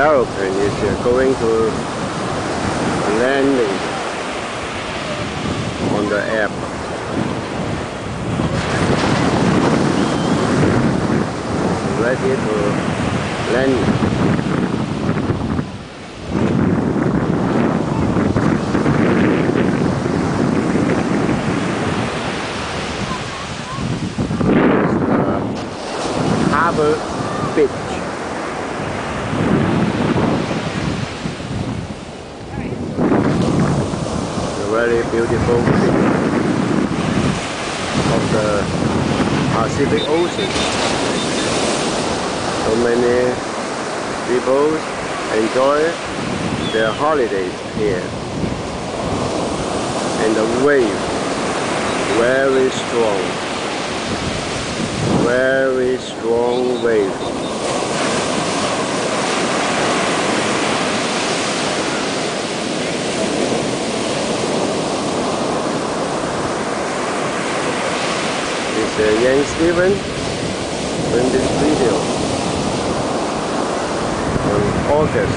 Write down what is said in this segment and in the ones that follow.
aeroplane is going to landing on the airport. Ready to land. Harbour Beach. A very beautiful beach of the Pacific Ocean. So many people enjoy their holidays here. And the wave very strong. Very strong wave. This is Ian Stevens doing this video on August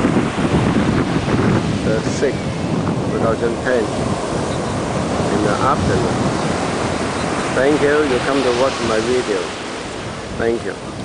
the 6th, 2010 in the afternoon. Thank you, you come to watch my video. Thank you.